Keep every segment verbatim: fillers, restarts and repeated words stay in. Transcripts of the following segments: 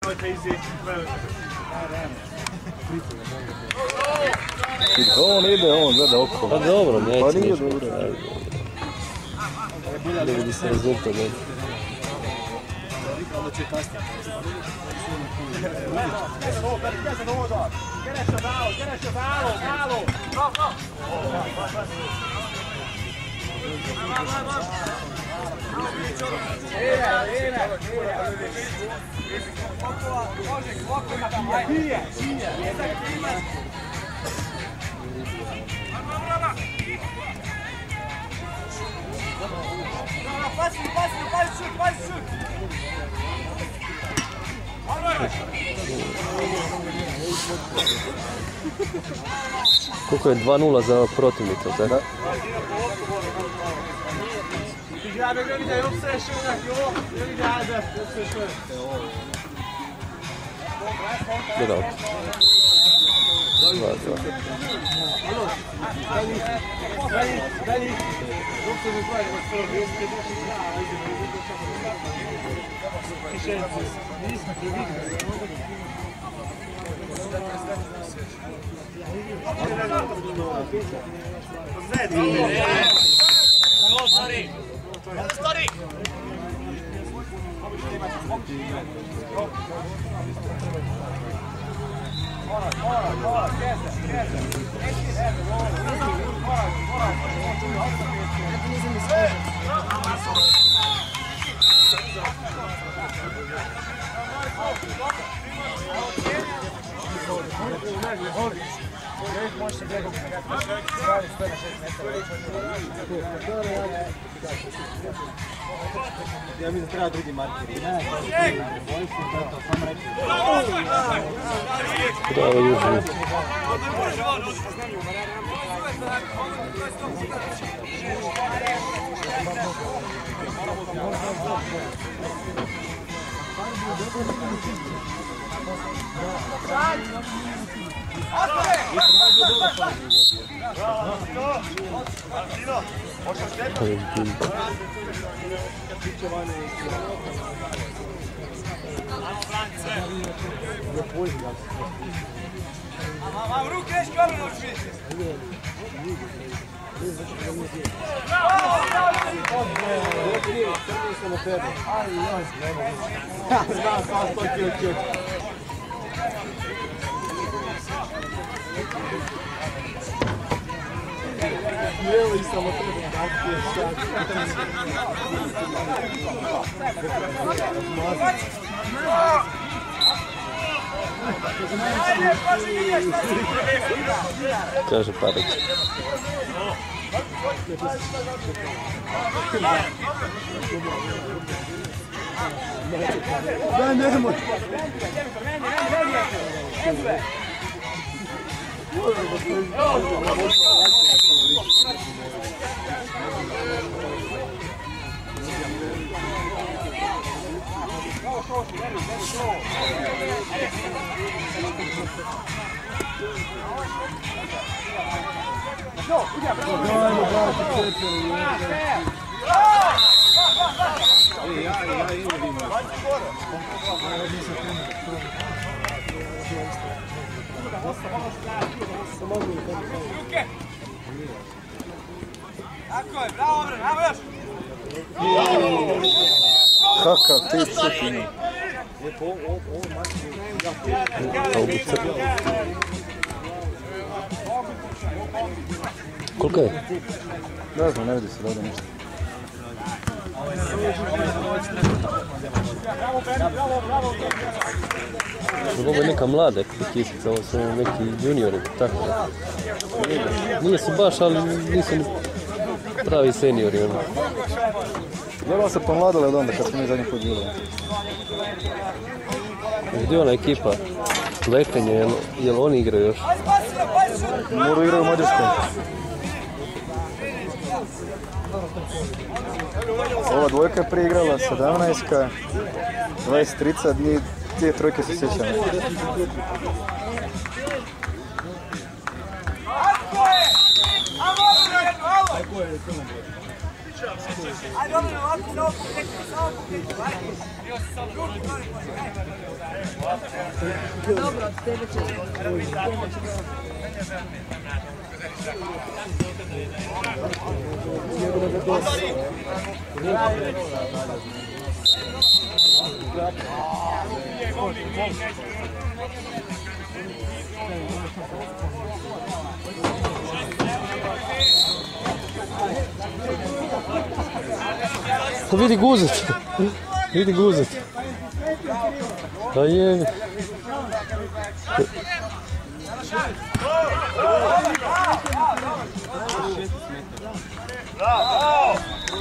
On ide, on gleda oko. Pa dobro, neće. Pa nije dobro. Ne vidi se rezultat. Onda će kasnije. Koliko je dva nula za protivnika, tako? Da. Gledao. Dva, dva. Ja mislim da treba drugi markeri. Bravo, Južni. Mam ruke, škoru noći! Znam, kao sto kilo čut. Jeli samo tebe kakve Kaže Parić. Da, nemoj. Tako je, bravo bre, bravo još! Kakav ti čuti. Koliko je? Ne znam, ne vidi se dobro ništa. Ovo je neka mlada ekipisica, ovo su neki juniori, tako da. Nije su baš, ali nisu ni pravi seniori. Dobro se pomladile od onda kad smo mi zadnji put bili. Gdje je ona ekipa? Letenje, jel, jel oni igraju još? Moru igraju u Mađarskom. Ova dvojka je priigrala, sedamnaestka, dvadeset trica, dvije, dvije trojke se sjećam. Ajde, dobro, ovako, samo pokreći, samo pokreći, ajde. Ruki, gori, gori, ajde. Dobro, od tebe će. To vidi guzet. Vidi guzet. Da je. Bravo!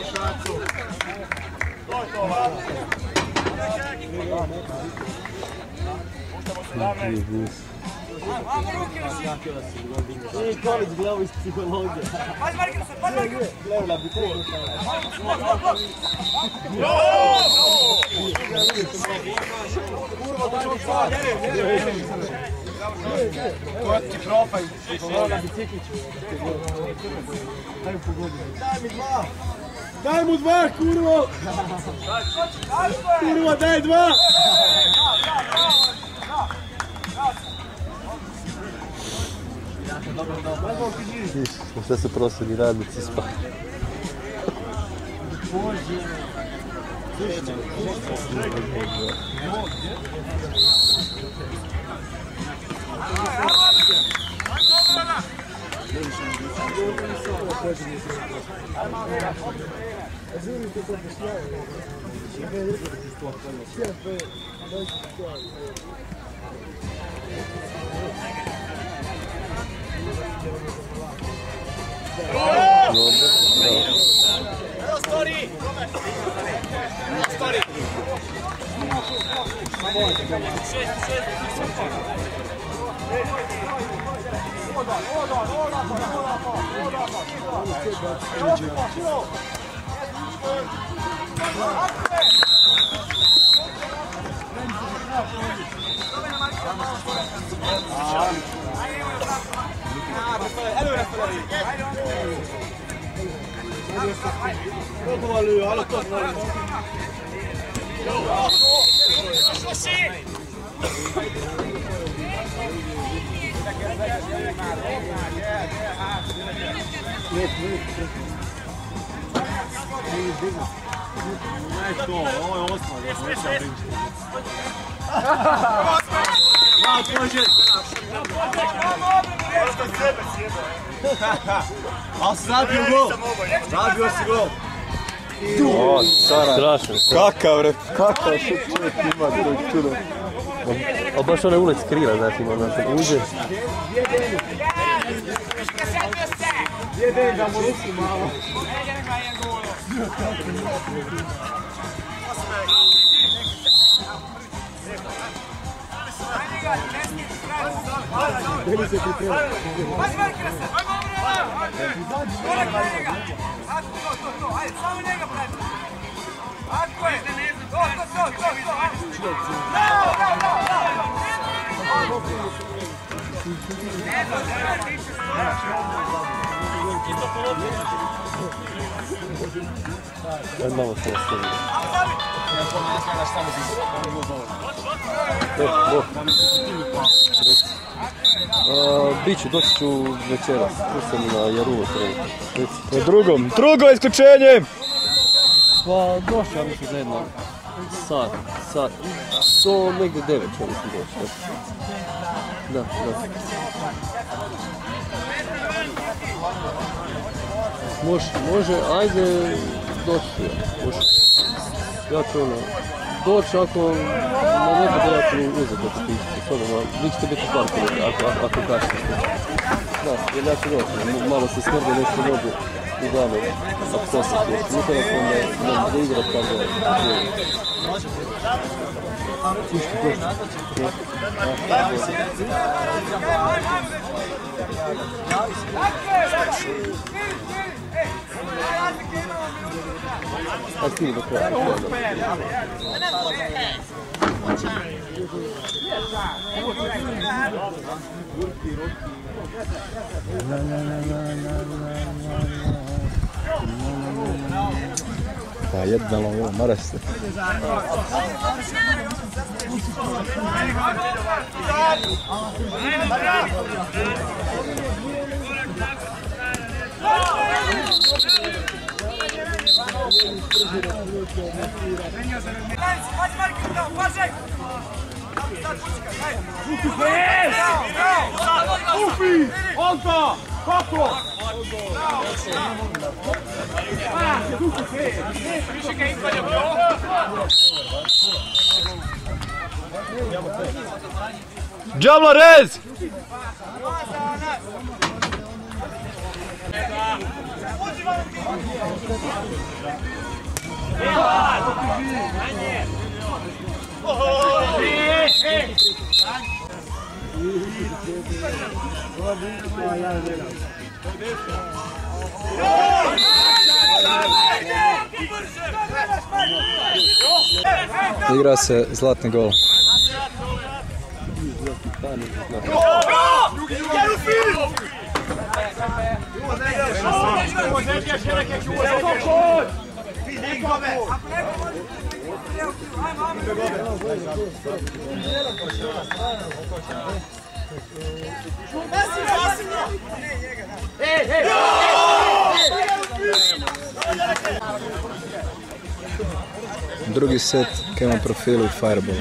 I Kolić gledao iz psihologije. Pazi Markina se, pazi Markina se! Gledala bi to. Kurva, da ću sad. To ti profaj. Gledala bi Cikiću. Daj mu pogodi. Daj mi dva. Daj mu dva, kurvo. Kurva, daj dva. Šta su prosvjedni radnici spali? A zabio gol! Zabio si gol! O, cara. Strašno. Kakav re, kakav šut čovjek ima, drug čudo. A baš onaj ulic krira, znaš, ima, znaš, uđe. Jedan da mu ruku malo. Bili se priprema. Pazi Markina se! Korak na njega! Tako, to, to, to, ajde, samo njega pravi! Tako je! To, to, to, to, to! Bravo, bravo, bravo! Ajde malo se ostavimo. E, bok. Biću, doći ću večeras. Tu sam na Jarulu trenutno. Po drugom, drugo isključenje! Pa došao mislim za jedno sat, sat, do negdje devet ću mislim doći. Da, da. Može, može, ajde doći, može. Ja ću ono, doći ako ne ne bude, ja ću uzeti da ću ići s sobom, vi ćete biti u parku ako, ako, ako kažete. Da, jer ja ću doći, malo se smrde nešto mogu uglavnom apsositi, jer nikada sam ne mogu igrat kako je. A stili do kraja. Pa jednalo ovo, mora se. Ufi! Olta! Kako? Džavla rez! Igra se zlatni gol. Drugi set Kema profilu i Fireball.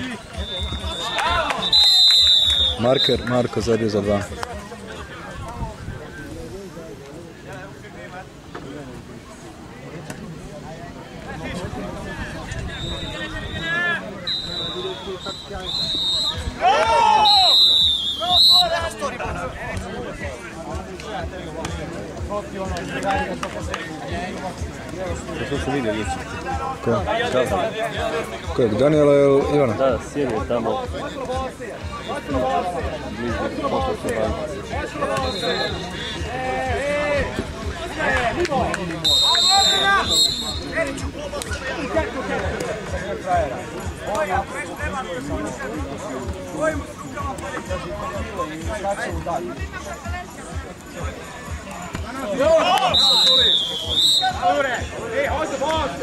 Marker, Marko zabio za dva. To se vidio jučer. Ko? Kojeg, Daniela ili Ivana? Da, sjedi je tamo. Blizu potočne banke. Ej, hajde vas!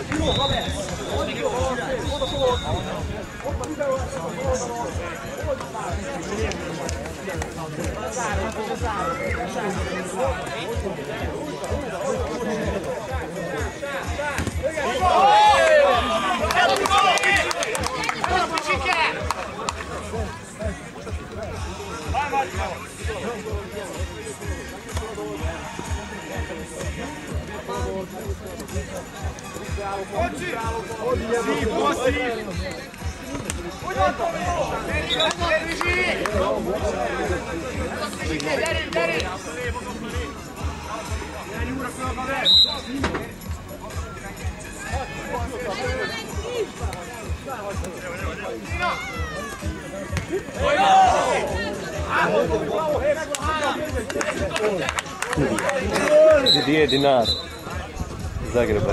Gdje je dinar? Zagrebac.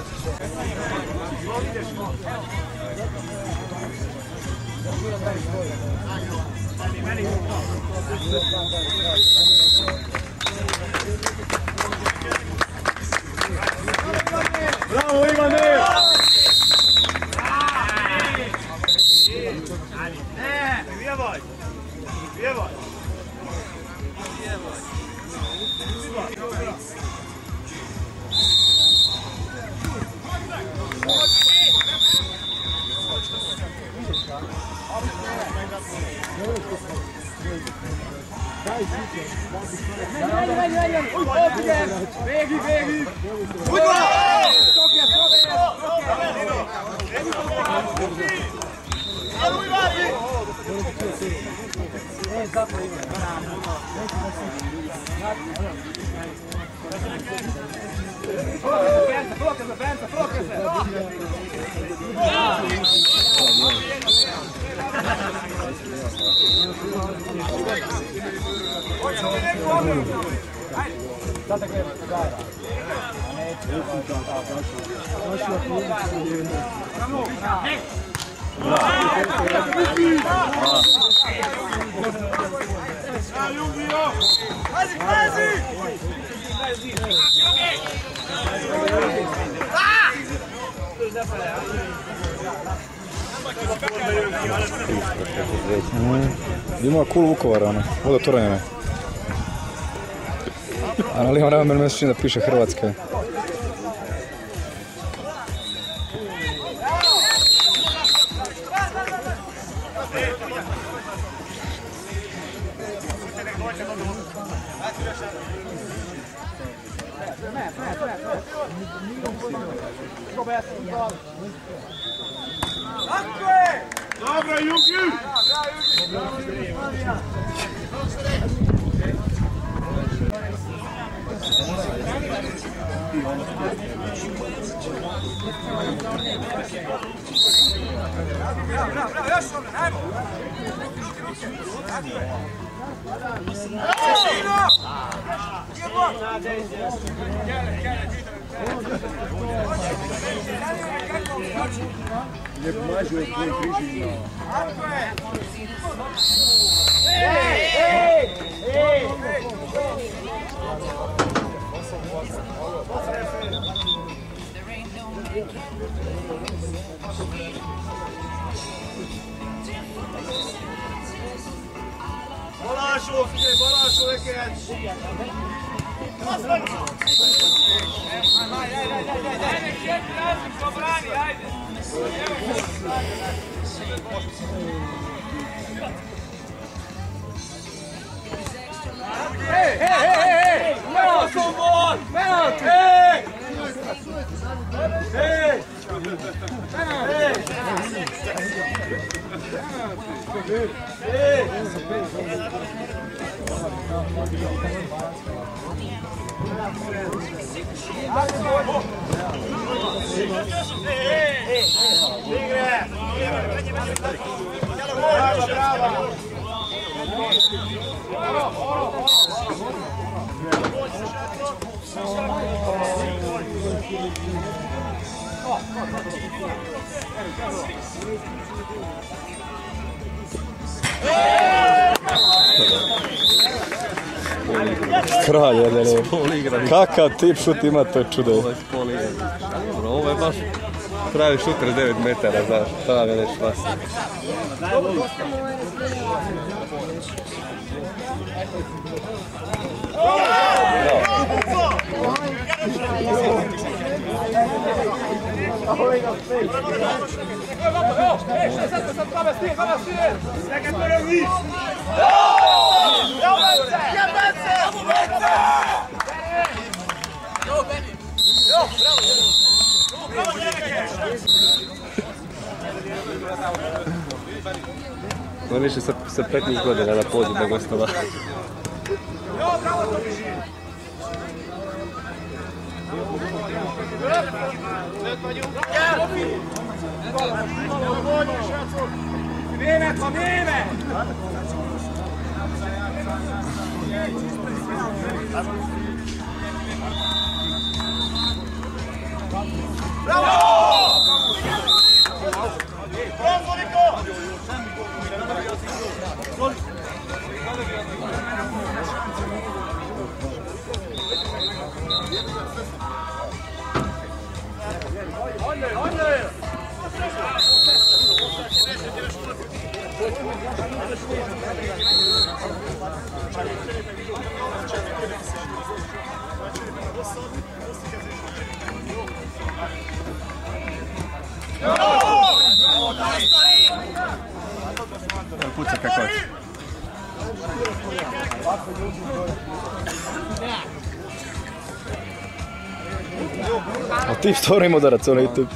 Bravo, Ivane! Pjevaj! Pjevaj! Végig, végig! Pazi, pazi! Ima cool Vukovara, ono, vodotoranjene. A na lijevom ramenu meni se čini da piše Hrvatska. Dobra, Jugi! Bravo, bravo, bravo, još dobro, najmo! Lijep mažu je tvoj križi. Ej, ej, ej! Balašo, Fide, balašo, Ekert! Ajde, ajde, ajde, ajde, ajde, četiri razlik, pobrani, ajde! Ej, ej, ej, ej! Penalty! Penalty! Ej! Ej! Ej! Brava, brava! Kralj jedan, kakav tip šut ima, to je čudo. Ovo je spol igran. Dobro, ovo je baš pravi šuter devet metara, znaš, šta me neš vas. On više sa, sa petnaest godina na podu da gostova. Vrijeme, pa vrijeme! Puca kako je. A ti stvarno ima udarac, ono YouTube.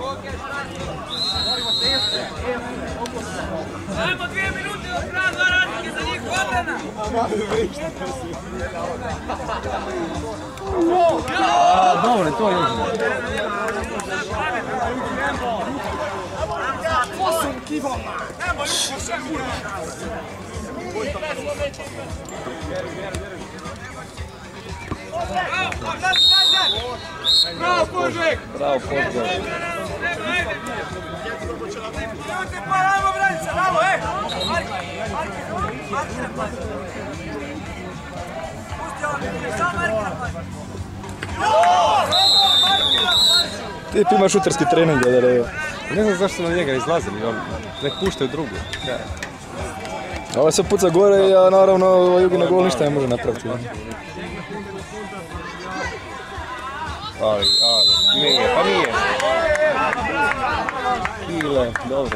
Ajmo dvije minute do kraja, dva radnike za njih, odbrana! A, dobro, to je jedno. Osam kivama! Nemo ljubo, sve kurva! Bravo, Požek! Bravo, Požek. Idite par, ajmo branica, bravo, ej! Marki, Marki, Marki na pas. Pusti ovo, samo Marki na pas. Marki na pas! Ti ima šuterski trening, da da. Ne znam zašto na njega izlazili, on nek puštaju drugu. Ovo se puca gore, a naravno Jugi na gol ništa ne može napraviti. Ali, ali, nije, pa nije. Ile, dobro.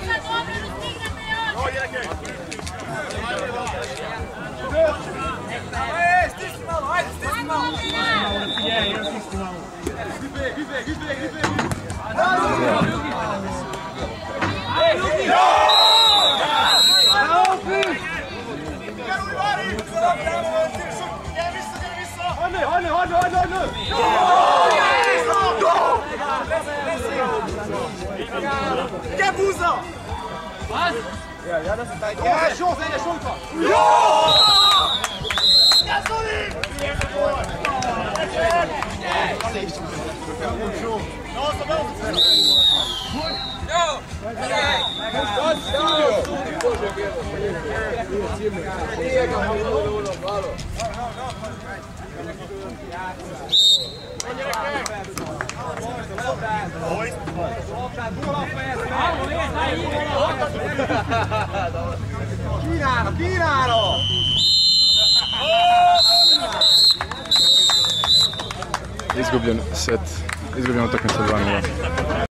Ej, stisni malo, ajde, stisni malo! Ej, Jugi! Hajde, hajde, hajde, hajde! Gdje buza? Ja, šut, ide šutka! Ja zovim! Kinano, Kinano! Izgubljen set, izgubljen utakmica dva nula.